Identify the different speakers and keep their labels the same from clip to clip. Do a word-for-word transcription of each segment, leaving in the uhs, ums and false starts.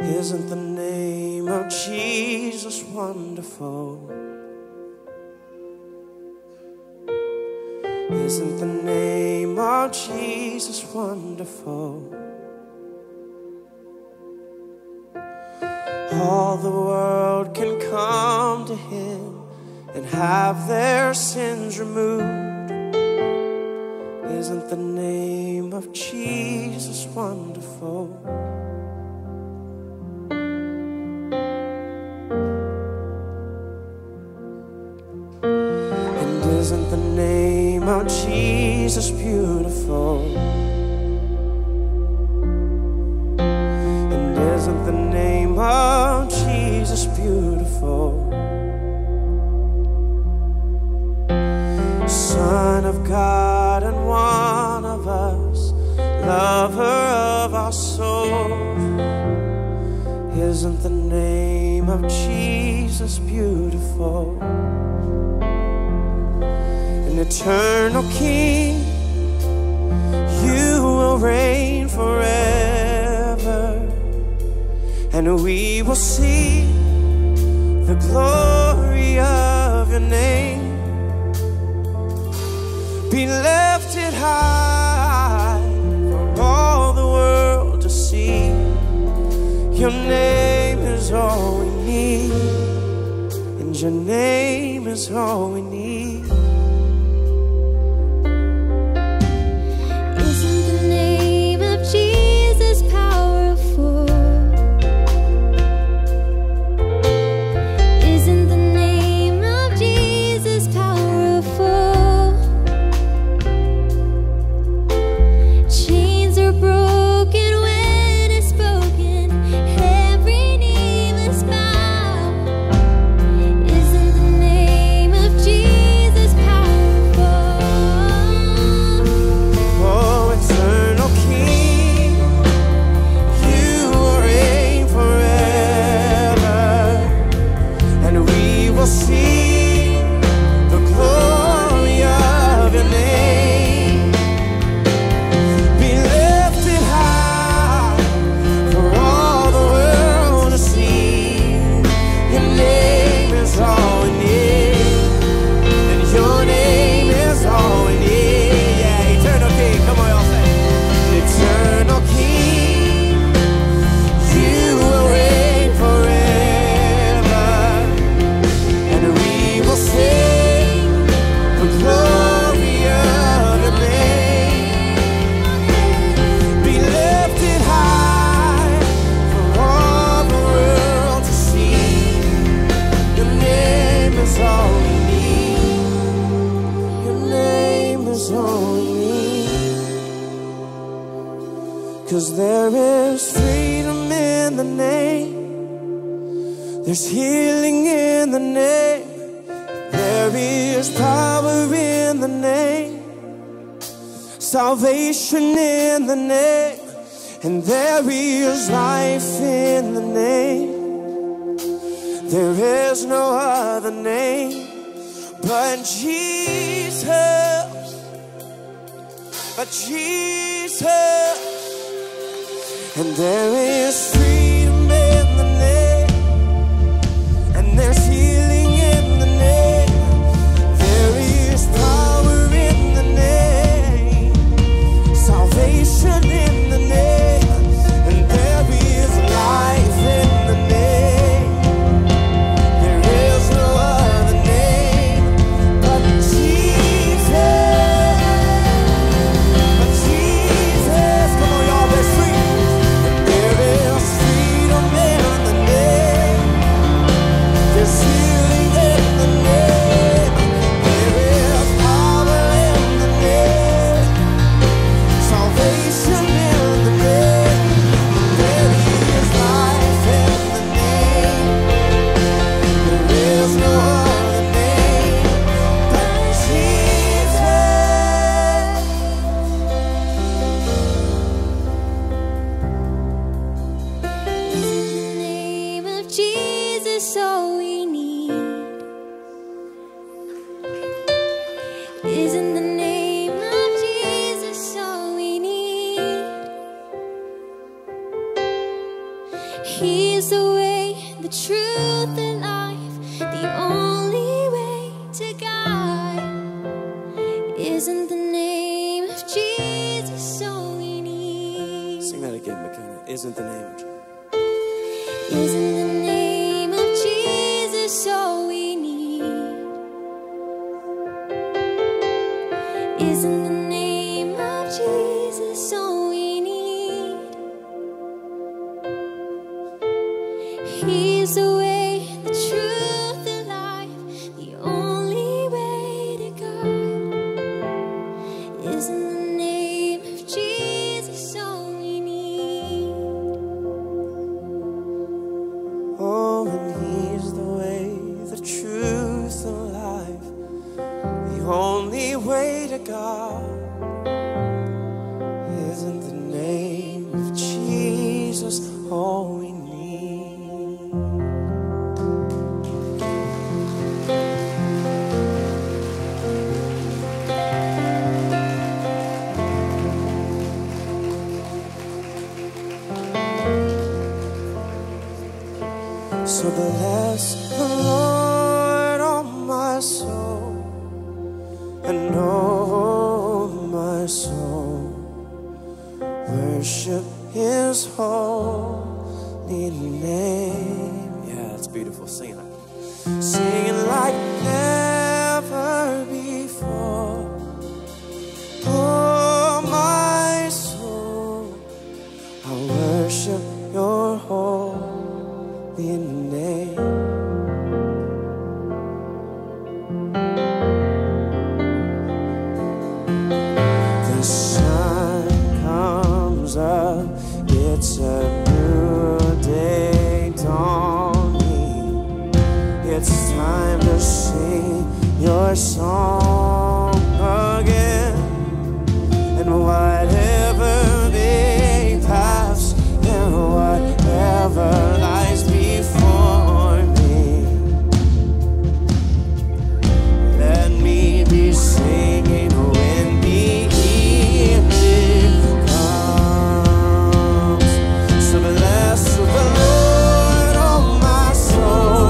Speaker 1: Isn't the name of Jesus wonderful? Isn't the name of Jesus wonderful? All the world can come to Him and have their sins removed. Isn't the name of Jesus wonderful? And isn't the name of Jesus beautiful? And isn't the name of Jesus beautiful? Son of God and one of us, lover of our souls. Isn't the name of Jesus beautiful? An eternal King, you will reign forever, and we will see the glory of your name. Be lifted high for all the world to see. Your name is all we need, and your name is all we need.
Speaker 2: Isn't the name of Jesus powerful? Isn't the name of Jesus powerful? Chains are broken when it's spoken. Every knee must bow. Isn't the name of Jesus powerful?
Speaker 1: Oh, eternal King, you will reign forever, and we will see the glory of your name. Be lifted high for all the world to see. Your name is all we need, and your name is all we need. Yeah, eternal King, come on, y'all say. Eternal King, you will reign forever, and we will sing the glory of your name. Be lifted high for all the world to see. Your name is all we need. Your name is all we need. 'Cause there is freedom in the name. There's healing in the name. There is power in the name. Salvation in the name. And there is life in the name. There is no other name but Jesus. But Jesus. And there is freedom in the name. And there's healing in the name. There is power in the name. Salvation in the name. And there is life in the name. There is no other name but Jesus. But Jesus. Come on, y'all, let's sing. There is freedom in the name. There's healing in the name. There is power in the name. Salvation
Speaker 2: He's the way, the truth, and life. The only way to God. Isn't the name of Jesus all we need?
Speaker 1: Sing that again, McKenna. Isn't the name of Jesus?
Speaker 2: Isn't the name of Jesus all we need? Isn't the name of Jesus all we need? He's the way, the truth, and life. The only way to God. Isn't the name of Jesus all we need?
Speaker 1: Oh, and He's the way, the truth, and life. The only way to God. Isn't the name of Jesus all we need? So bless the Lord, oh my soul, and oh my soul, worship His holy name. Yeah, it's beautiful. Sing it, sing it like never before. Oh my soul, I worship Your holy name. The sun comes up, it's a new day dawning. It's time to sing Your song again. And whatever may pass, and whatever lies before me, let me be singing when the evening comes. So bless the Lord, oh my soul,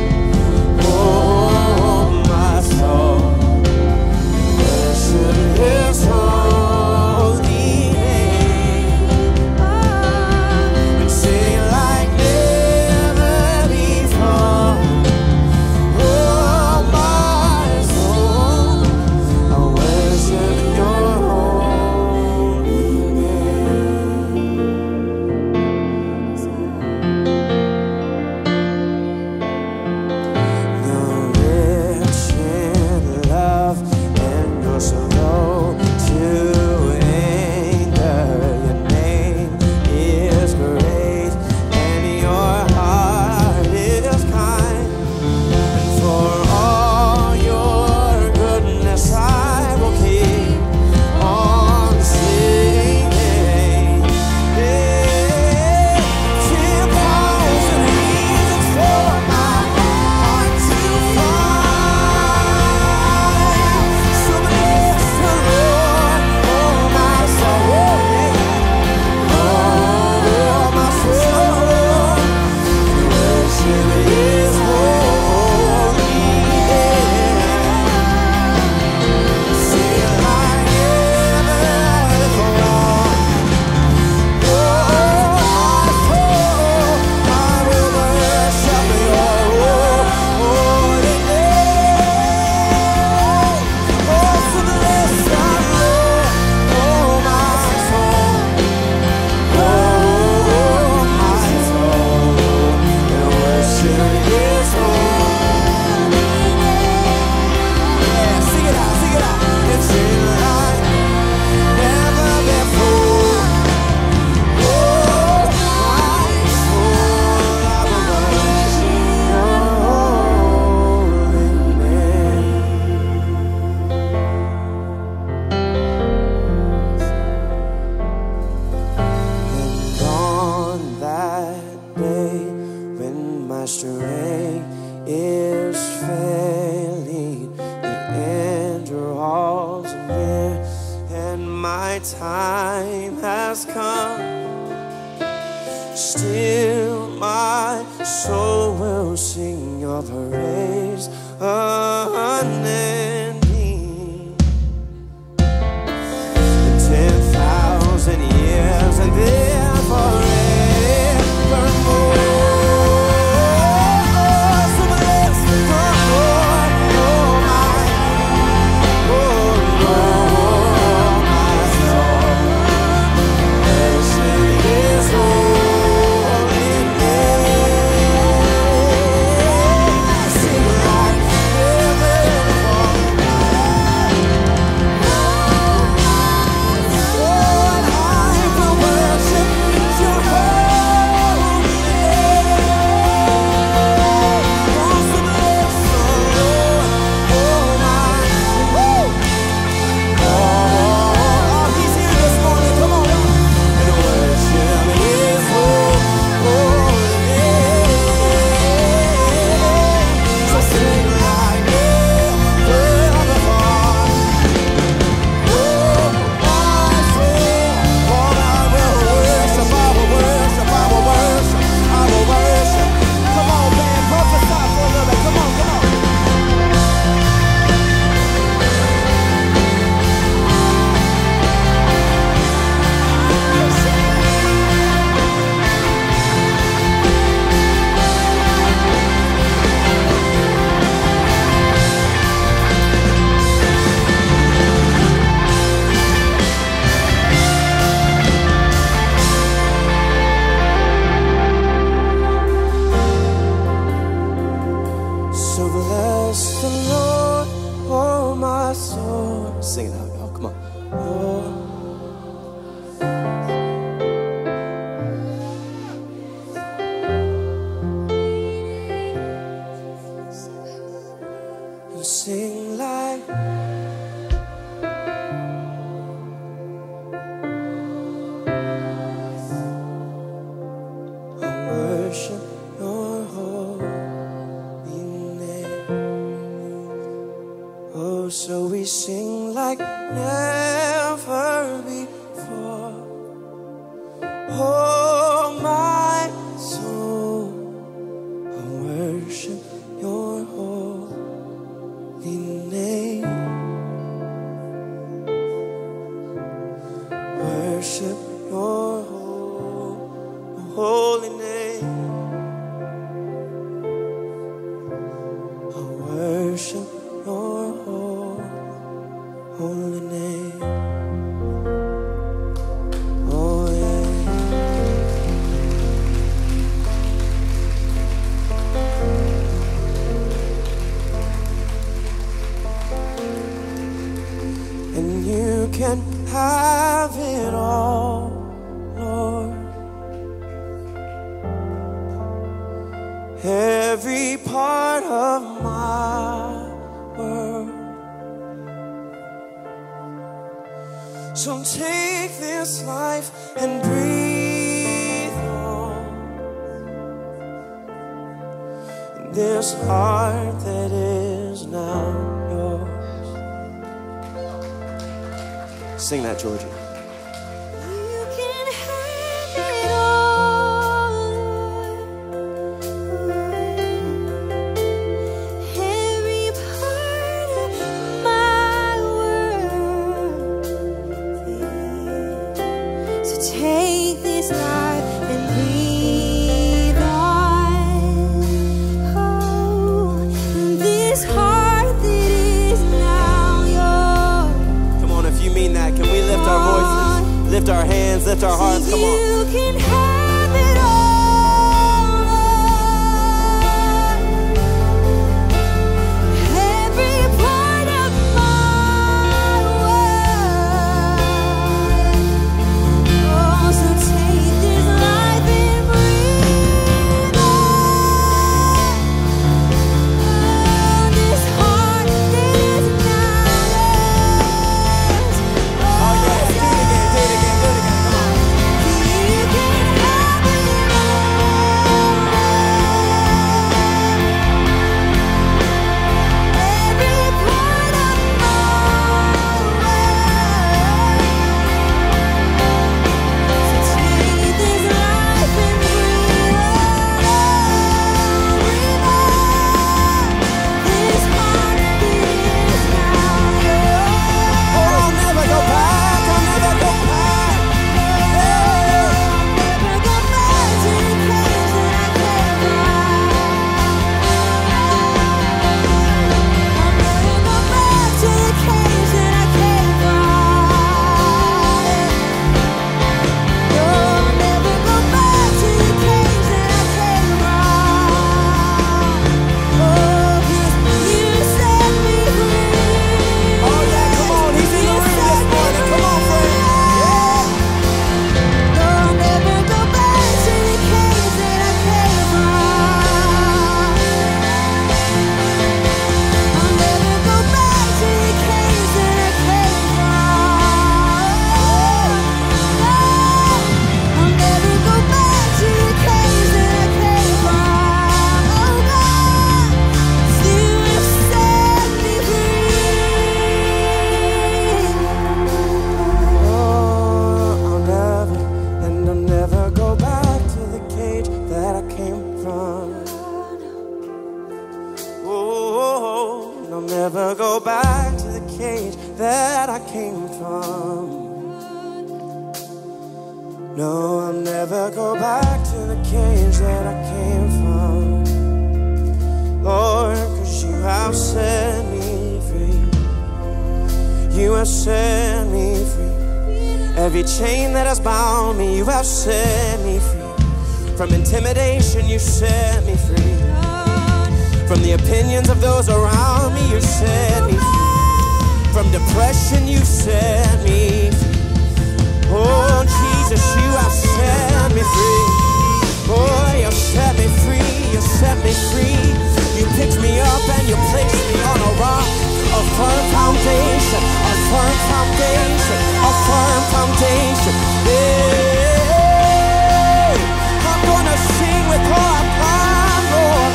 Speaker 1: oh my soul, worship His holy name, and sing like never before. Oh my soul, I worship Your holy name. You're rich in love and You're slow to anger. Your name is great and Your heart is kind. And for all Your goodness I will keep on singing. Yeah. ten thousand reasons for my heart to find. So bless the Lord, oh my soul, yeah. Oh my soul, worship His holy name. Sing like never before. Oh my soul, I will worship Your holy name. Oh, so bless the Lord, oh my soul, oh my soul, and worship His holy name. Yeah, sing it out, sing it out. And sing like never before. Oh my soul, I will worship Your holy name. And on that day when my strength is failing, the end draws near, and my time has come. Still my soul will sing your praise unending. Ten thousand years and then forevermore. So bless the Lord, oh my, oh Lord, my soul. Blessed is holy name. Sing like heaven Lord, I will worship your holy name. Oh, so bless the Lord, oh my, woo. Oh, he's here this morning, come on. And worship his holy name. So sing like never before. Oh, my soul, Lord, I will worship, I will worship, I will worship, I will worship. Come on, man, prophesy for a little bit. Come on, come on. So bless the Lord, oh my soul. Sing it out, y'all. Come on. Oh. And sing like I worship your holy name. Oh, so we sing like never before. Oh, my soul, I worship your holy name. Worship your ho- holy name. I worship your ho- holy name. Oh yeah. And you can have it all, Lord. Every part of my world. So take this life and breathe on this heart that is now yours. Sing that, Georgia.
Speaker 2: You can have it all, every part of my world. So take this life and breathe on. Oh, this heart that is now yours.
Speaker 1: Come on, if you mean that, can we lift our voices, lift our hands, lift our hearts? Come on.
Speaker 2: You can have it all, every part of my world. Oh, so take this life and breathe on. Oh, this heart that is now yours.
Speaker 1: Oh yeah, do it again, do it again, do it again. Come on.
Speaker 2: You can have
Speaker 1: No, I'll never go back to the cage that I came from, Lord, 'cause you have set me free. You have set me free. Every chain that has bound me, you have set me free. From intimidation, you set me free. From the opinions of those around me, you set me free. From depression, you set me free. Oh, Jesus, you have set me free. Oh, you set me free, you set me free. You picked me up and you placed me on a rock, a firm foundation, a firm foundation, a firm foundation. Hey, I'm gonna sing with all I've got, Lord.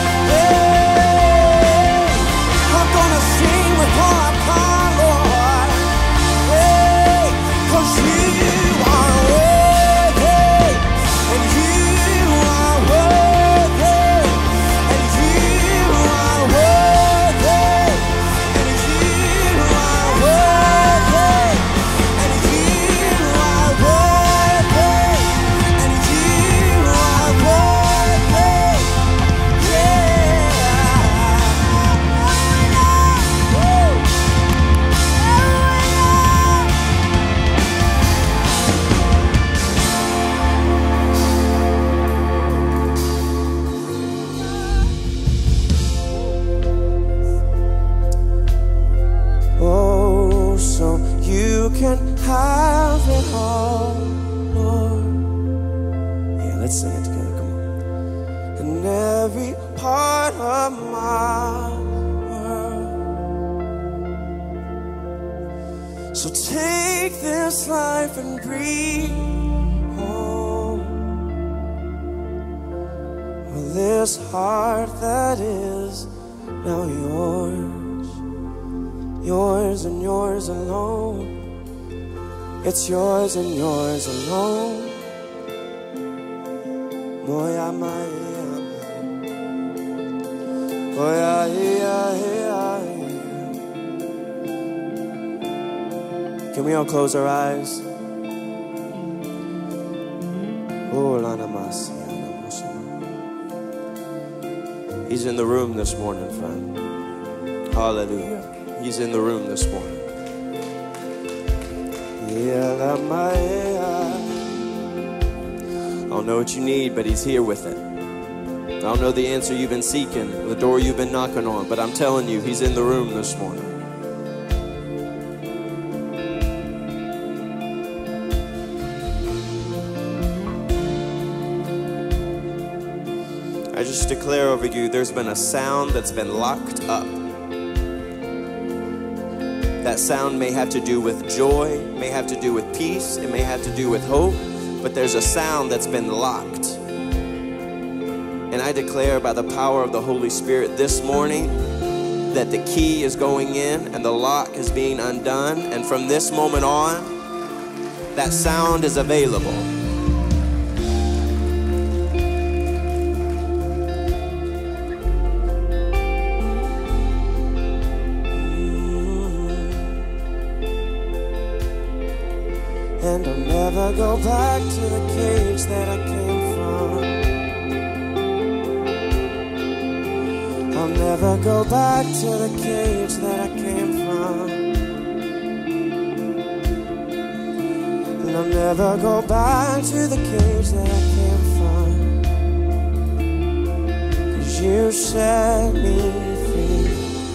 Speaker 1: Hey, I'm gonna sing with all I've got, Lord. Hey, 'cause you are worthy, and you are worthy, and you are worthy, and you are worthy, and you are worthy, and you are worthy, yeah. Woo. Oh, so you can have it all, Lord. Yeah, let's sing it together, come on. In every part of my world. So take this life and breathe home. Well, this heart that is now yours. Yours and yours alone. It's yours and yours alone. Moya maya, moya yeah yeah. Can we all close our eyes? Oh, lana masi. He's in the room this morning, friend. Hallelujah. He's in the room this morning. I don't know what you need, but he's here with it. I don't know the answer you've been seeking, the door you've been knocking on, but I'm telling you, he's in the room this morning. I just declare over you, there's been a sound that's been locked up. That sound may have to do with joy, may have to do with peace, it may have to do with hope, but there's a sound that's been locked. And I declare by the power of the Holy Spirit this morning that the key is going in and the lock is being undone. And from this moment on, that sound is available. And I'll never go back to the cage that I came from. I'll never go back to the cage that I came from. And I'll never go back to the cage that I came from. 'Cause you set me free.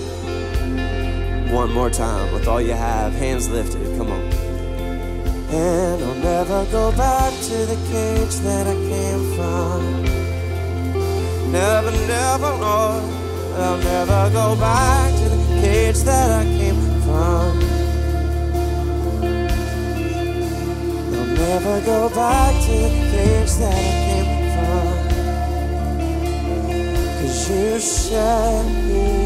Speaker 1: One more time with all you have, hands lifted, come on. And I'll never go back to the cage that I came from. Never, never, Lord. I'll never go back to the cage that I came from. I'll never go back to the cage that I came from. 'Cause you set me